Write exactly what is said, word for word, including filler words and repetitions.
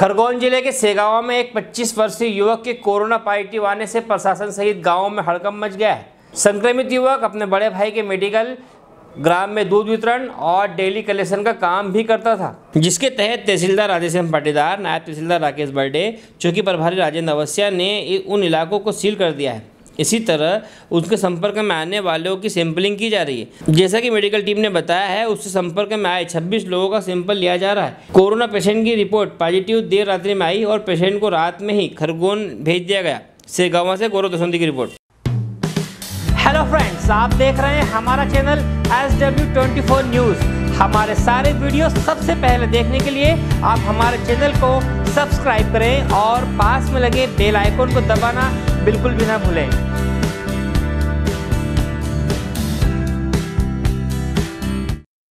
खरगोन जिले के सेगावा में एक पच्चीस वर्षीय युवक के कोरोना पॉजिटिव आने से प्रशासन सहित गांव में हड़कंप मच गया है। संक्रमित युवक अपने बड़े भाई के मेडिकल ग्राम में दूध वितरण और डेली कलेक्शन का काम भी करता था, जिसके तहत तहसीलदार राधेश्याम पाटीदार, नायब तहसीलदार राकेश बर्डे, चौकी प्रभारी राजेंद्र अवस्थिया ने उन इलाकों को सील कर दिया है। इसी तरह उसके संपर्क में आने वालों की सैंपलिंग की जा रही है। जैसा कि मेडिकल टीम ने बताया है, उससे संपर्क में आए छब्बीस लोगों का सैंपल लिया जा रहा है। कोरोना पेशेंट की रिपोर्ट पॉजिटिव देर रात्रि में आई और पेशेंट को रात में ही खरगोन भेज दिया गया। सेगावा से गौरव दसवंती की रिपोर्ट। हेलो फ्रेंड्स, आप देख रहे हैं हमारा channel S W twenty four news. हमारे सारे वीडियो सबसे पहले देखने के लिए आप हमारे चैनल को सब्सक्राइब करें और पास में लगे बेल आइकन को दबाना बिल्कुल भी ना भूलें।